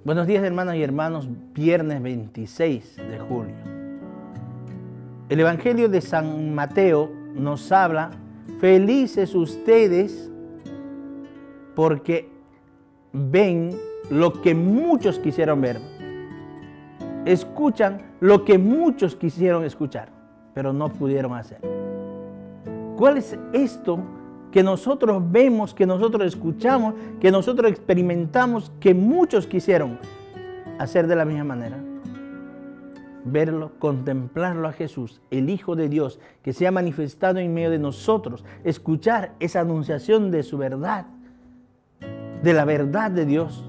Buenos días, hermanas y hermanos, viernes 26 de julio. El Evangelio de San Mateo nos habla: felices ustedes porque ven lo que muchos quisieron ver, escuchan lo que muchos quisieron escuchar, pero no pudieron hacer. ¿Cuál es esto que nosotros vemos, que nosotros escuchamos, que nosotros experimentamos, que muchos quisieron hacer de la misma manera? Verlo, contemplarlo a Jesús, el Hijo de Dios, que se ha manifestado en medio de nosotros, escuchar esa anunciación de su verdad, de la verdad de Dios.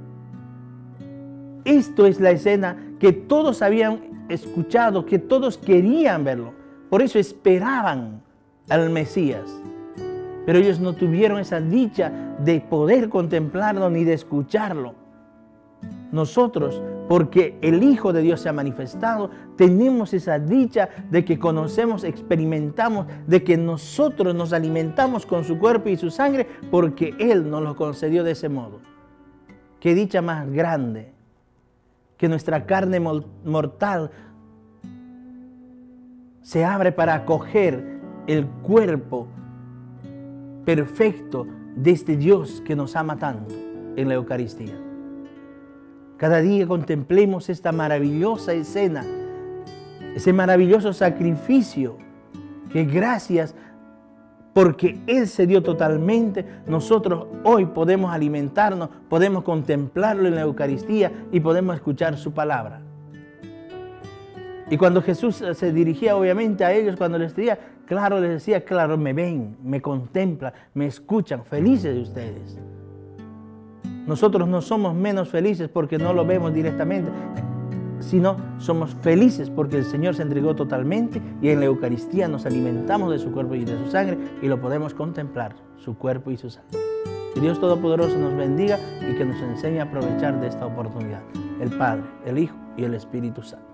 Esto es la escena que todos habían escuchado, que todos querían verlo. Por eso esperaban al Mesías. Pero ellos no tuvieron esa dicha de poder contemplarlo ni de escucharlo. Nosotros, porque el Hijo de Dios se ha manifestado, tenemos esa dicha de que conocemos, experimentamos, de que nosotros nos alimentamos con su cuerpo y su sangre, porque Él nos lo concedió de ese modo. Qué dicha más grande, que nuestra carne mortal se abre para acoger el cuerpo perfecto de este Dios que nos ama tanto en la Eucaristía. Cada día contemplemos esta maravillosa escena, ese maravilloso sacrificio, que gracias porque Él se dio totalmente, nosotros hoy podemos alimentarnos, podemos contemplarlo en la Eucaristía y podemos escuchar su palabra. Y cuando Jesús se dirigía obviamente a ellos, cuando les decía, claro, me ven, me contemplan, me escuchan, felices de ustedes. Nosotros no somos menos felices porque no lo vemos directamente, sino somos felices porque el Señor se entregó totalmente y en la Eucaristía nos alimentamos de su cuerpo y de su sangre y lo podemos contemplar, su cuerpo y su sangre. Que Dios Todopoderoso nos bendiga y que nos enseñe a aprovechar de esta oportunidad. El Padre, el Hijo y el Espíritu Santo.